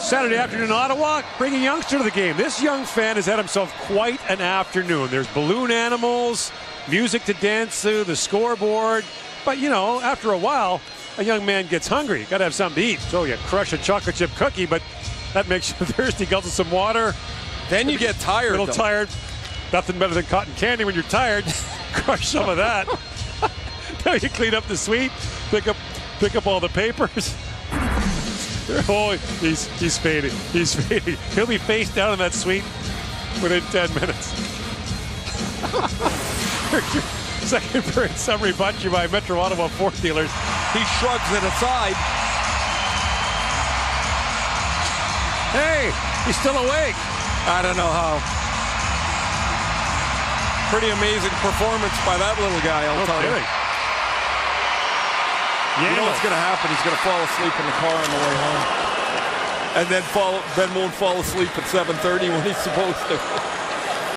Saturday afternoon in Ottawa, bring a youngster to the game. This young fan has had himself quite an afternoon. There's balloon animals, music to dance to, the scoreboard. But, you know, after a while, a young man gets hungry. Got to have something to eat. So you crush a chocolate chip cookie, but that makes you thirsty. Guzzle some water. Then you get tired. A little tired. Nothing better than cotton candy when you're tired. Crush some of that. Now you clean up the suite, pick up all the papers. Oh, he's fading. He's fading. He'll be face down in that suite within 10 minutes. Second period summary brought to you by Metro Ottawa Ford Dealers. He shrugs it aside. Hey, he's still awake. I don't know how. Pretty amazing performance by that little guy, I'll tell you. You know what's going to happen? He's going to fall asleep in the car on the way home. And then Ben won't fall asleep at 7:30 when he's supposed to.